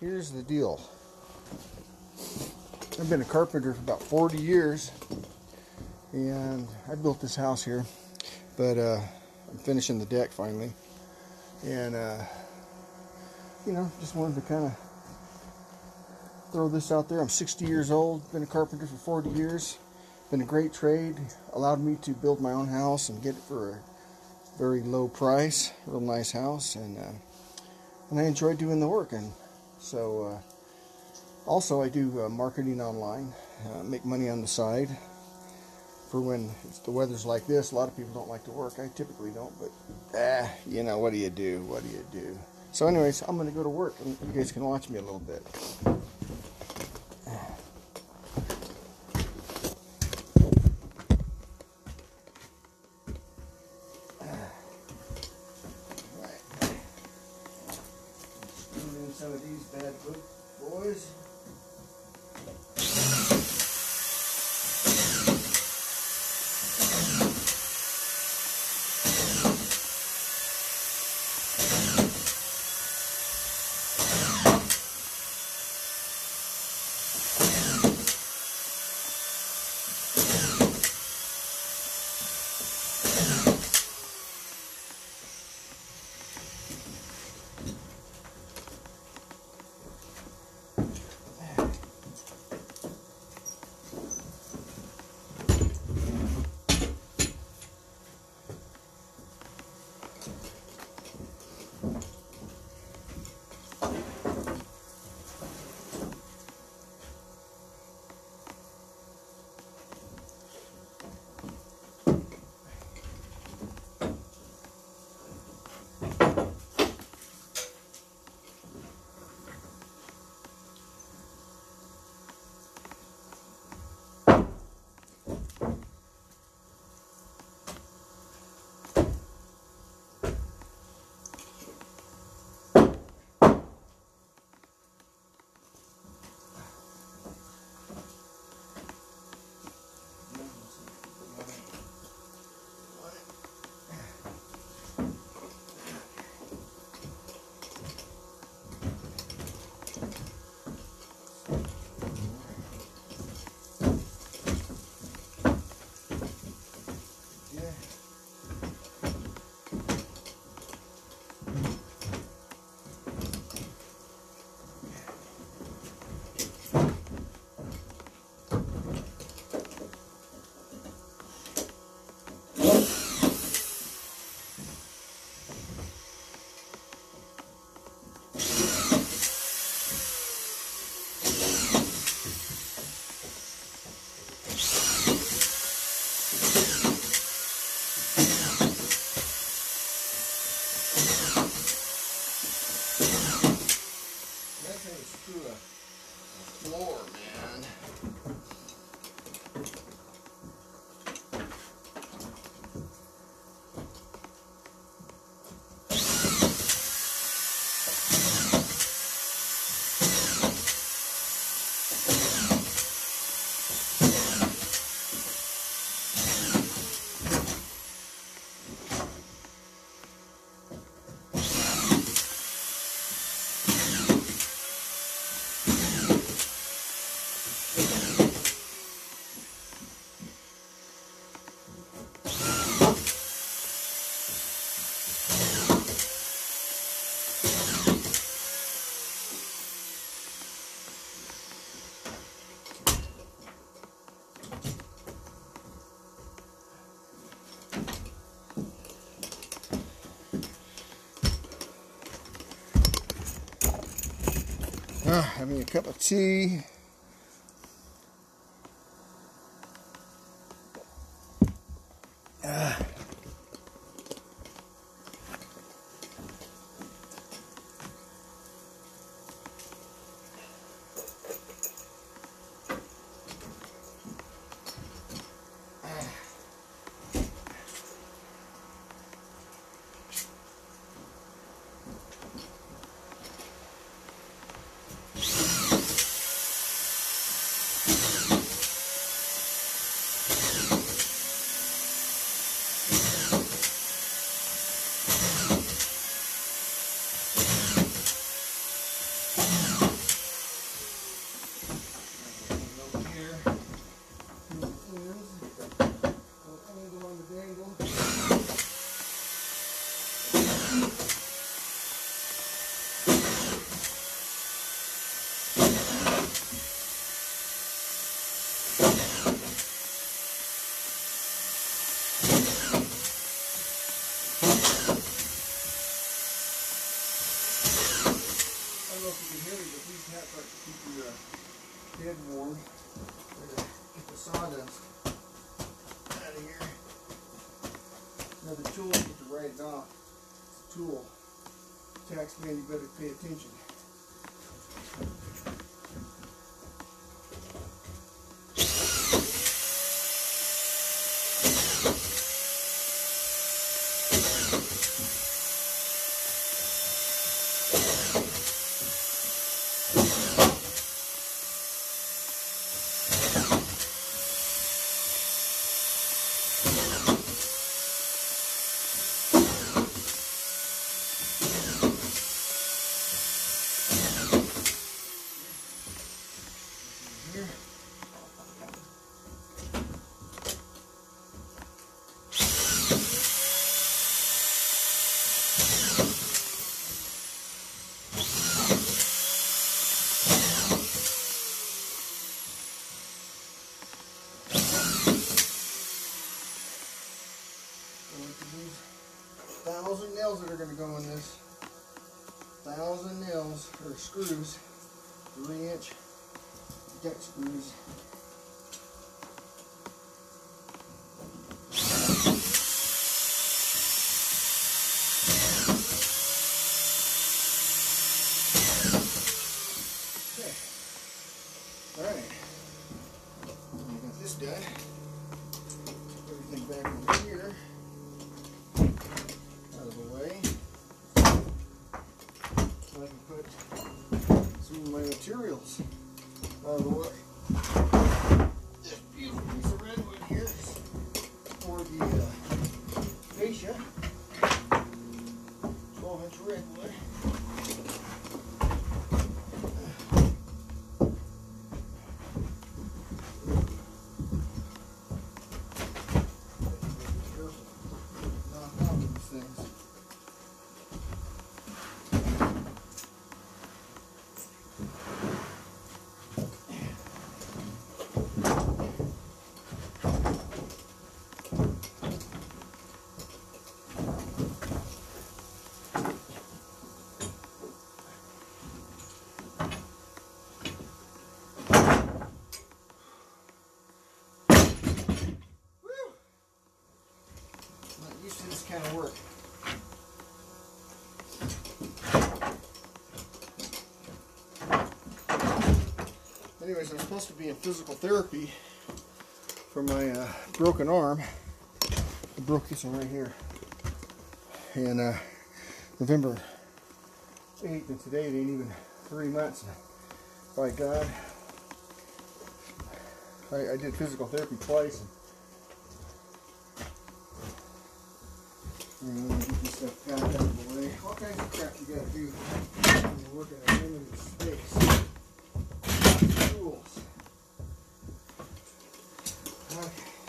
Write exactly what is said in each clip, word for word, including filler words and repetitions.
here's the deal. I've been a carpenter for about forty years, and I built this house here, but uh, I'm finishing the deck finally, and uh, you know, just wanted to kind of throw this out there. I'm sixty years old, been a carpenter for forty years, been a great trade, allowed me to build my own house and get it for a very low price, real nice house, and uh, and I enjoy doing the work. And so uh, also I do uh, marketing online, uh, make money on the side for when it's, the weather's like this. A lot of people don't like to work. I typically don't, but ah, you know, what do you do? What do you do? So anyways, I'm going to go to work, and you guys can watch me a little bit. Some of these bad boys. Floor, man. Uh, having a cup of tea. Uh. I don't know if you can hear me, but these hats like to keep your uh, head warm. Better get the sawdust out of here. Another tool, you get to write it off. It's a tool. Taxman, you better pay attention. Here. Thousand nails that are going to go in this. Thousand nails or screws, three inch deck screws. Okay. All right. I got this done. Put everything back over here. Out of the way. So I can put some of my materials out of the way. This beautiful piece of redwood here is for the uh, fascia. twelve inch redwood. Knock out these things. This kind of work. Anyways, I'm supposed to be in physical therapy for my uh, broken arm. I broke this one right here. And uh, November eighth, and today it ain't even three months. By God, I, I did physical therapy twice. And And get this stuff packed out of the way. All kinds of crap you gotta do when you're working in a limited space. Tools. Okay.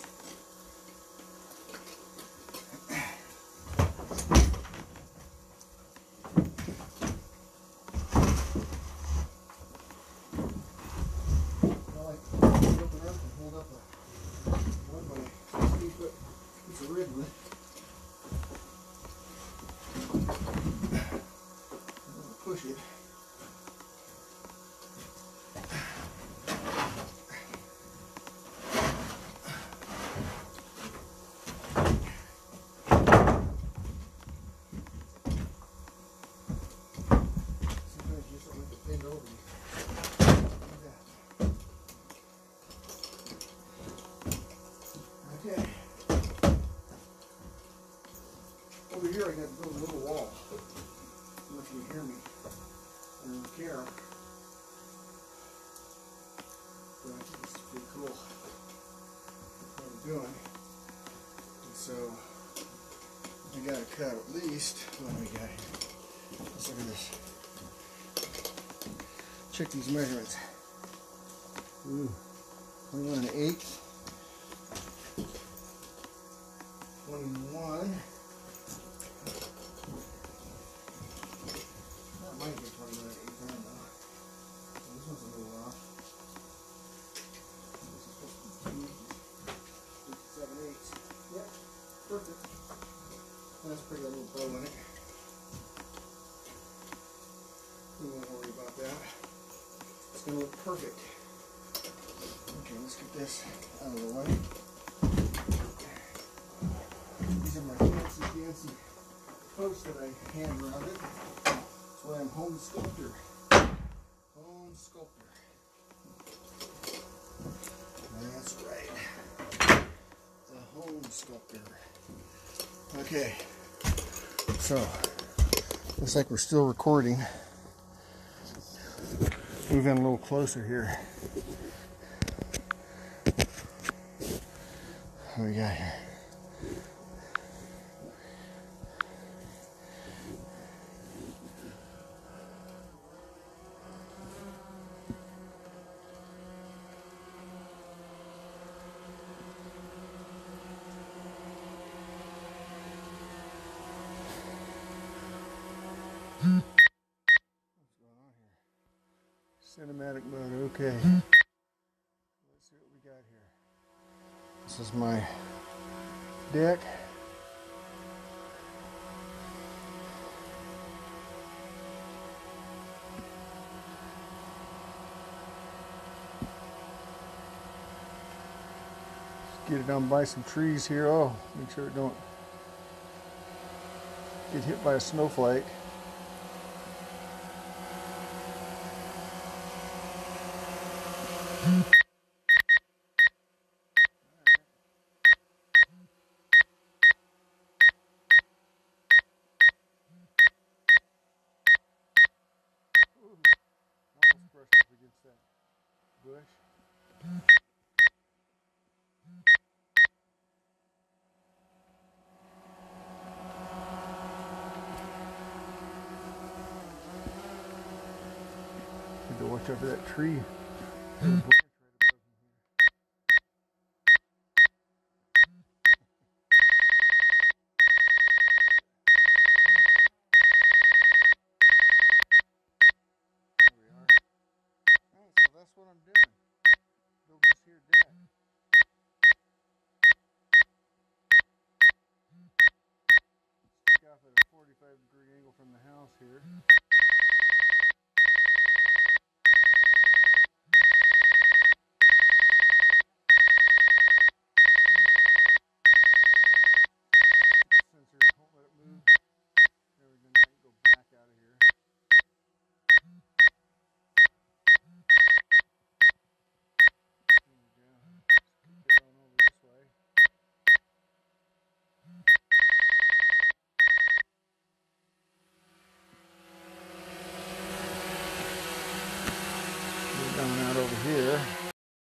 I like to open up and hold up a one by sixty foot piece of redwood. Push it. Sometimes you just want to bend over you. Like that. Okay. Over here I got to build a little wall. I don't know if you can hear me. I don't care. But I think this is pretty cool. What I'm doing. And so I gotta cut at least, what do we got here? Let's look at this. Check these measurements. Ooh. twenty-one and an eighth. twenty-one. That might be twenty-one and an eighth, I don't know. So this one's a little off. This is supposed to be two, seven eighths. Yep, perfect. That's pretty good little bow in it. We won't worry about that. It's going to look perfect. Okay, let's get this out of the way. These are my fancy, fancy posts that I hand rounded. That's why I'm home sculptor. Home sculptor. That's right. The home sculptor. Okay. So, looks like we're still recording. Move in a little closer here. What do we got here? What's going on here? Cinematic mode, okay. Let's see what we got here. This is my deck. Let's get it down by some trees here. Oh, make sure it don't get hit by a snowflake. Almost brushed up against that bush. Need to watch out for that tree. There's a branch right above me here. There we are. Alright, so that's what I'm doing. Build this here deck. Stick off at a forty-five degree angle from the house here.